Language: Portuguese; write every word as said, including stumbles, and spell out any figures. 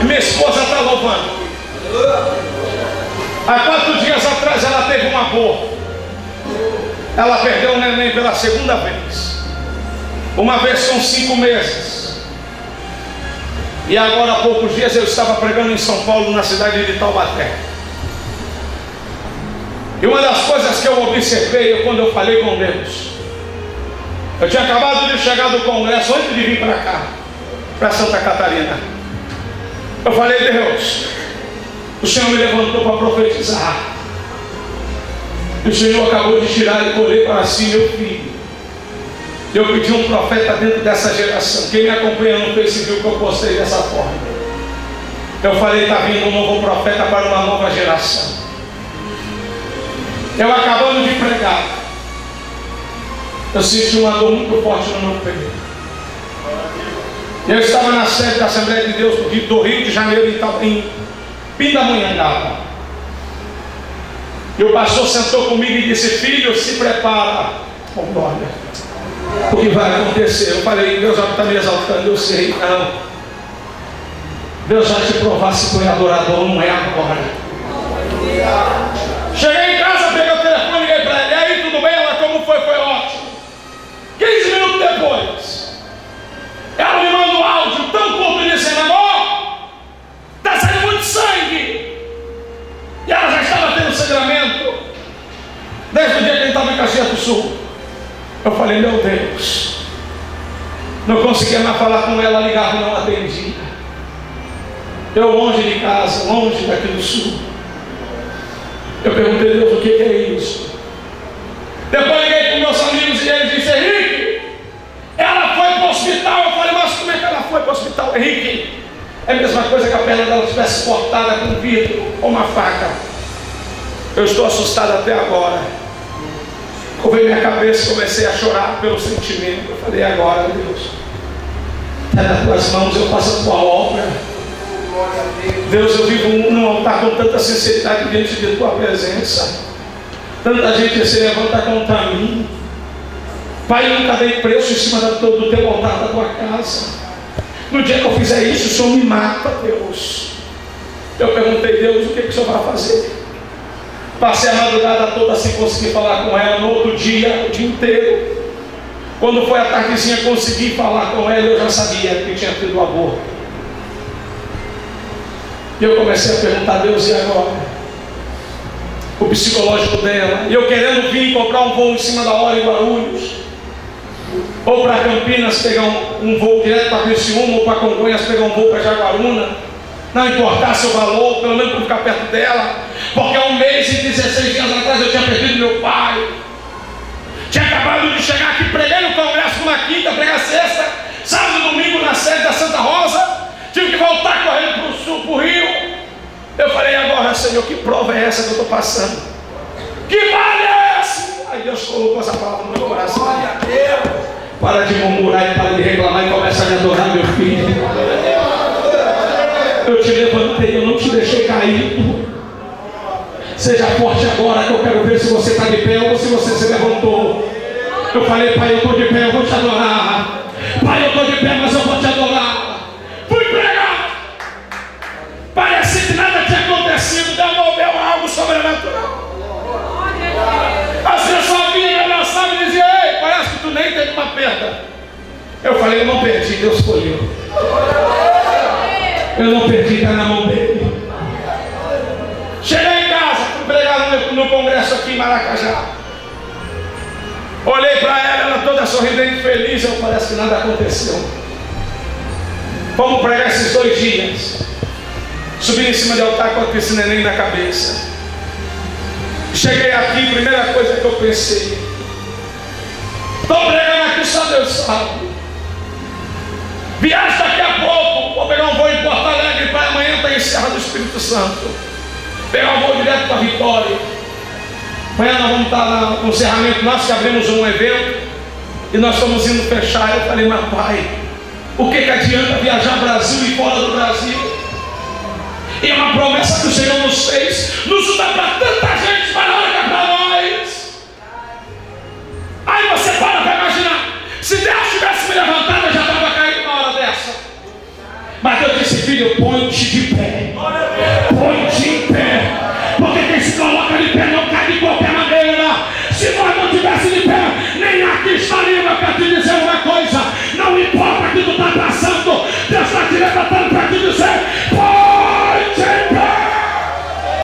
Minha esposa está louvando. Há quatro dias atrás ela teve um aborto. Ela perdeu o neném pela segunda vez. Uma vez com cinco meses. E agora há poucos dias eu estava pregando em São Paulo, na cidade de Taubaté. E uma das coisas que eu observei quando eu falei com Deus, eu tinha acabado de chegar do congresso antes de vir para cá, para Santa Catarina. Eu falei: Deus, o Senhor me levantou para profetizar. E o Senhor acabou de tirar e colher para si meu filho. Eu pedi um profeta dentro dessa geração. Quem me acompanha no Facebook, eu postei dessa forma. Eu falei: está vindo um novo profeta para uma nova geração. Eu acabando de pregar, eu senti uma dor muito forte no meu peito. Eu estava na sede da Assembleia de Deus do Rio de Janeiro, em Pindamonhangaba. E o pastor sentou comigo e disse: filho, se prepara. Oh, glória. O que vai acontecer? Eu falei: Deus está me exaltando. Eu sei, não. Deus vai te provar se tu é adorador, não é agora. Cheguei em casa, peguei o telefone e liguei para ela: e aí, tudo bem? Ela: como foi? Foi ótimo. quinze minutos depois, ela me manda um áudio tão curto dizendo: amor, está saindo muito sangue. E ela já estava tendo sangramento desde o dia que ele estava em Caxias do Sul. Eu falei: meu Deus. Não conseguia mais falar com ela, ligava e não atendia. Eu longe de casa, longe daqui do Sul. Eu perguntei: Deus, o que é isso? Depois liguei para os meus amigos e eles disseram: Henrique, ela foi para o hospital. Eu falei: mas como é que ela foi para o hospital? Henrique, é a mesma coisa que a perna dela estivesse cortada com um vidro ou uma faca. Eu estou assustado até agora. Covei minha cabeça e comecei a chorar pelo sentimento. Eu falei: agora, Deus, é nas tuas mãos, eu faço a tua obra. Deus, eu vivo num altar com tanta sinceridade diante de tua presença. Tanta gente se levanta contra mim. Pai, eu nunca dei preço em cima do teu altar, da tua casa. No dia que eu fizer isso, o Senhor me mata, Deus. Eu perguntei: Deus, o que, que o Senhor vai fazer? Passei a madrugada toda sem conseguir falar com ela. No outro dia, o dia inteiro. Quando foi a tardezinha, consegui falar com ela. Eu já sabia que tinha tido aborto. E eu comecei a perguntar: Deus, e agora? O psicológico dela. E eu querendo vir comprar um voo em cima da hora em Guarulhos, ou para Campinas pegar um, um voo direto para Criciúma, ou para Congonhas pegar um voo para Jaguaruna. Não importasse o valor, pelo menos para ficar perto dela. Porque há um mês e dezesseis dias atrás eu tinha perdido meu pai. Tinha acabado de chegar aqui, preguei no congresso na quinta, preguei sexta, sábado e domingo na sede da Santa Rosa. Tive que voltar correndo para o sul, para o Rio. Eu falei: agora, Senhor, que prova é essa que eu estou passando? Que vale é esse? Aí Deus colocou essa palavra no meu coração. Glória a Deus. Para de murmurar e para de reclamar e começa a me adorar, meu filho. Eu te levantei, eu não te deixei cair. Seja forte agora, que eu quero ver se você está de pé ou se você se levantou. Eu falei: Pai, eu estou de pé, eu vou te adorar. Pai, eu estou de pé, mas eu vou te adorar. Fui pregar. Parecia que nada tinha acontecido. Deus moveu algo sobrenatural. As pessoas vinham me abraçavam e diziam: ei, parece que tu nem teve uma perda. Eu falei: eu não perdi, Deus escolheu. Eu não perdi, está na mão dele. Cheguei em casa, fui pregar no, no congresso aqui em Maracajá. Olhei para ela, ela toda sorridente, feliz. Eu: parece que nada aconteceu. Vamos pregar esses dois dias. Subi em cima de altar com esse neném na cabeça. Cheguei aqui, primeira coisa que eu pensei: estou pregando aqui, só Deus sabe. Viagem daqui a pouco, vou pegar um voo em Porto Alegre para amanhã estar em Serra do Espírito Santo. Pegar um voo direto para Vitória. Amanhã nós vamos estar no encerramento. Nós que abrimos um evento e nós estamos indo fechar. Eu falei: mas pai, o que, que adianta viajar Brasil e fora do Brasil? E é uma promessa que o Senhor nos fez, nos dá para tanta gente